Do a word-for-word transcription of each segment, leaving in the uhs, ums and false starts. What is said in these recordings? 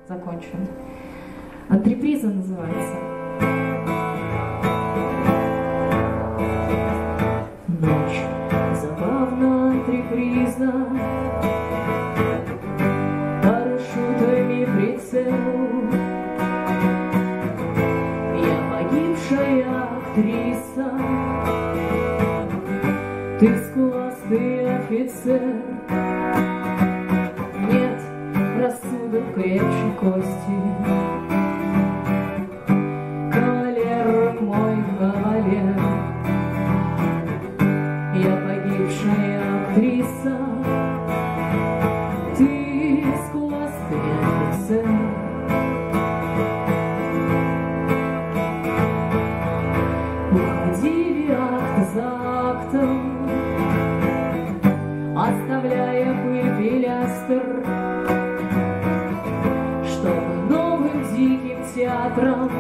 закончим. Антреприза называется. Ночь, забавно антреприза, парашютами прицел. Я погибшая актриса, ты скуластый офицер. Нет, рассудок крепче кости. Кавалер мой, кавалер, я погибшая актриса, ты скуластый офицер. Уходили акт за актом, оставляя пыль пилястр, чтобы новым диким театром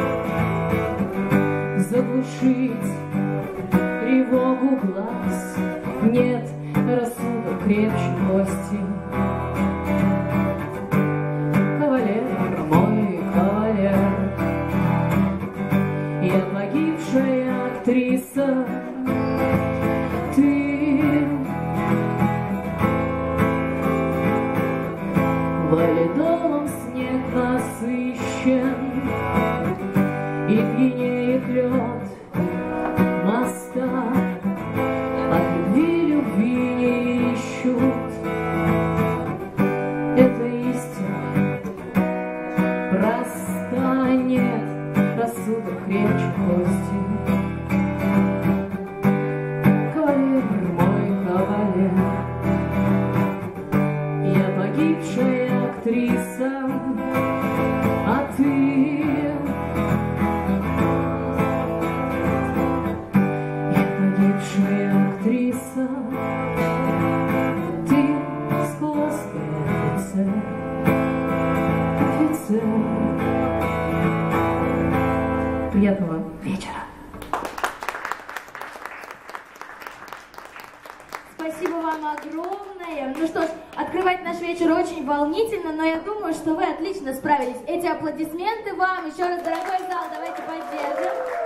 заглушить тревогу глаз. Нет, рассудок крепче кости. Кавалер мой, кавалер, я погибшая актриса, ты валидолом снег насыщен, и пьянеет лед моста. От любви любви не ищут, это истина проста. Нет, рассудок крепче кости. Кавалер мой, кавалер, я погибшая актриса, а ты погибшая актриса, ты скуластый офицер, офицер. Приятного вечера. Спасибо вам огромное. Ну что ж, открывать наш вечер очень волнительно, но я думаю, что вы отлично справились. Эти аплодисменты вам. Еще раз, дорогой зал, давайте поддержим.